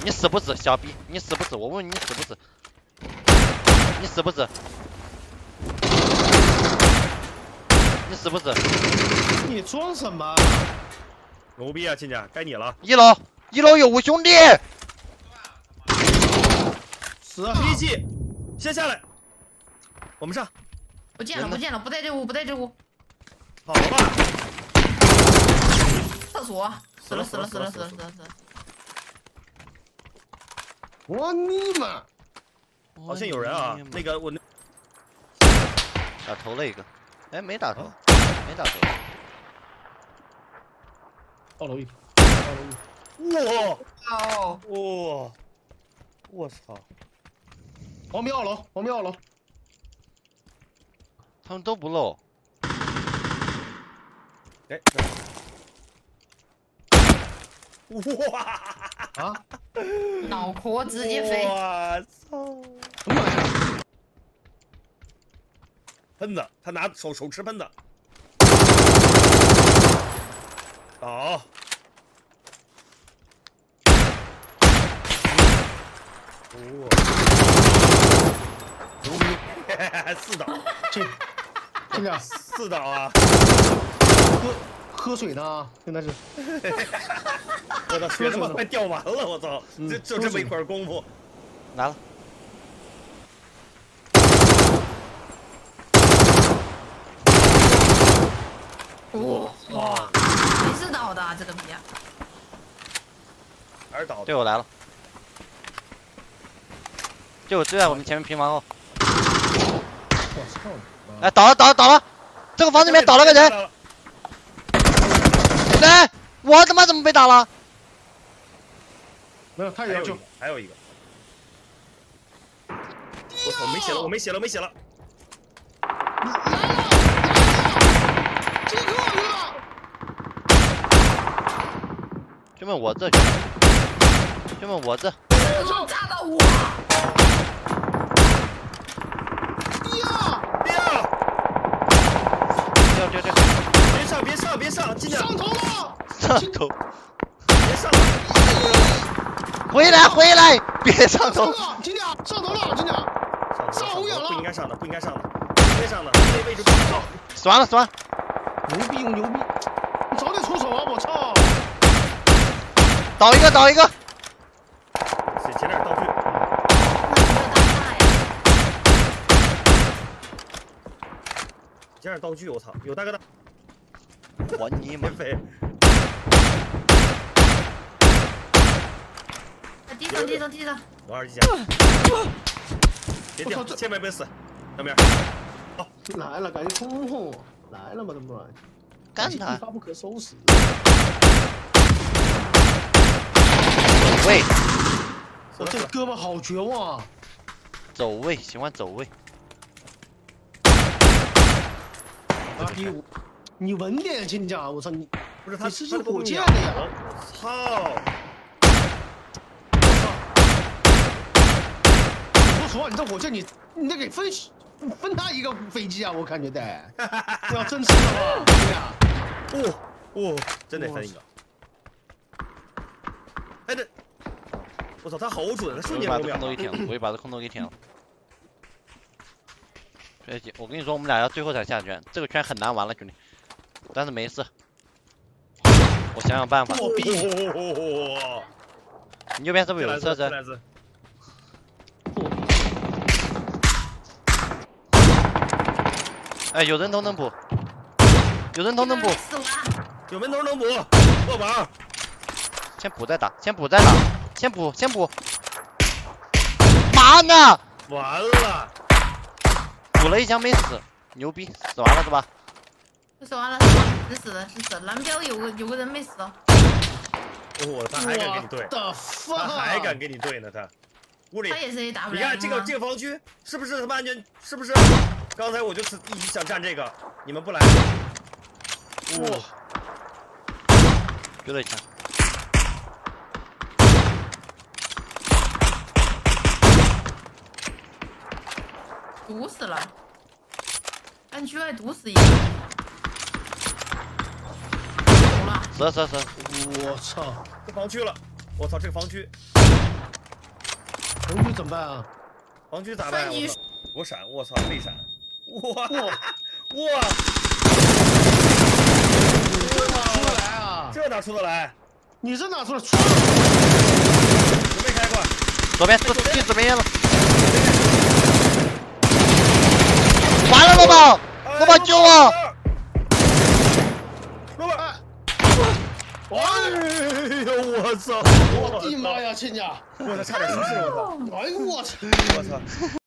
你死不死，小逼？你死不死？我问你死不死？你死不死？你死不死？ 你装什么？ 牛逼啊，亲家，该你了。 一楼有我兄弟。 死！ 脾气，先下来，我们上。 不见了，不见了，不在这屋，不在这屋。 好吧。 厕所，死了。 我尼玛！ 好像有人啊，那个我那打头了一个，哎，没打头，没打头。 二楼一， 哇哦， 哇，我操！ 旁边二楼， 他们都不漏。 哎，哇啊！ 脑壳直接飞！ 我操！ 什么玩意儿？ 喷子，他拿手持喷子。倒。哦。 牛逼 4倒。 这俩 4倒啊！ 喝水呢，现在是。 我操，血他妈快掉完了！我操，就这么一会儿功夫， 拿了。 哇，谁是倒的这个逼啊？ 还是倒的。 队友来了，就在我们前面平房后。 我操！ 哎，倒了！这个房子里面倒了个人。哎，我他妈怎么被打了？ 没有，他也要救。 还有一个。我操，没血了！ 这个了！ 兄弟我这，兄弟我这。 炸到我！ 掉！ 别上！进点！ 上头了！ 上头！ 别上了！ 回来！别上头！ 听见？上头了，听见？上红眼了！ 不应该上的，那位置不好。 死完了！ 牛逼！你早点出手啊！我操！ 倒一个！ 捡点道具。捡点道具，我操，有大哥的。 我尼玛！ 飞！ 地上！ 我2级捡。别掉，千万别死，上面。好， 来了，赶紧冲！来了嘛，这不干他！ 一发不可收拾。 喂， 我这哥们好绝望啊！ 走位，喜欢走位。 啊逼！你稳点，亲家！我操你！ 不是他， 你是火箭的呀！ 操！ 说实话，你这火箭你得给分他一个飞机啊！我感觉得，要真吃了吧？对呀。 真得分一个。哎这，我操，他好准，他瞬间我把这空投给舔了，我也把这空投给舔了。我跟你说，我们俩要最后才下圈，这个圈很难玩了，兄弟。但是没事，我想想办法。你右边是不是有车子？哎，有人头能补，有门头能补， 过榜。 先补再打，先补。妈呢？ 完了， 补了一枪没死，牛逼，死完了是吧？ 死完了，是死的。蓝标有个人没死哦。 他还敢跟你对，他还敢跟你对呢，他。屋里， 他也是 AW。 你看这个房区是不是他妈安全？是不是？刚才我就一直想占这个，你们不来。 哇！丢了一枪。 毒死了，安居外毒死一个。走了。 死。 我操！ 这房区了，我操，这个房区。 红区怎么办啊？ 黄区咋办？ 三级我闪，我操，没闪，哇， 这哪出得来啊？ 这哪出得来？ 你这哪出得？ 准备开挂， 左边进左边了，完了老板，老板救我！ 老板， 哎呦我操！我的妈呀，亲家！ 我操，差点出事，我操！ 哎呦我操！ 我操！